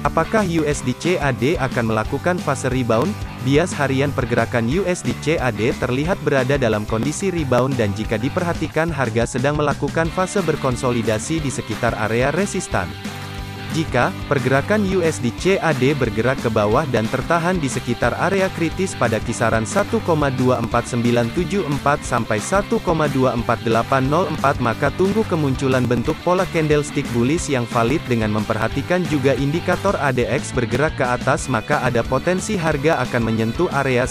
Apakah USD CAD akan melakukan fase rebound? Bias harian pergerakan USD CAD terlihat berada dalam kondisi rebound dan jika diperhatikan harga sedang melakukan fase berkonsolidasi di sekitar area resistan. Jika pergerakan USD CAD bergerak ke bawah dan tertahan di sekitar area kritis pada kisaran 1,24974 sampai 1,24804 maka tunggu kemunculan bentuk pola candlestick bullish yang valid dengan memperhatikan juga indikator ADX bergerak ke atas maka ada potensi harga akan menyentuh area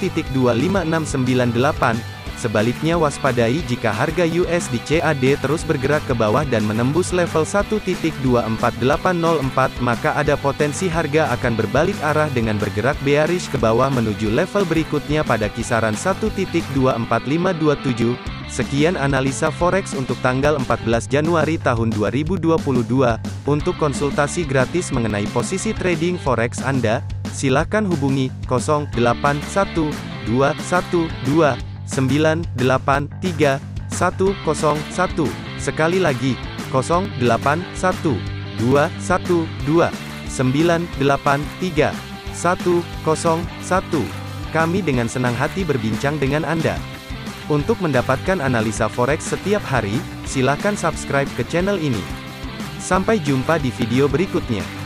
1.25698. Sebaliknya waspadai jika harga USD CAD terus bergerak ke bawah dan menembus level 1.24804 maka ada potensi harga akan berbalik arah dengan bergerak bearish ke bawah menuju level berikutnya pada kisaran 1.24527. Sekian analisa forex untuk tanggal 14 Januari tahun 2022. Untuk konsultasi gratis mengenai posisi trading forex Anda, silakan hubungi 081212 983 101. Sekali lagi, 081212 983 101. Kami dengan senang hati berbincang dengan Anda. Untuk mendapatkan analisa forex setiap hari, silakan subscribe ke channel ini. Sampai jumpa di video berikutnya.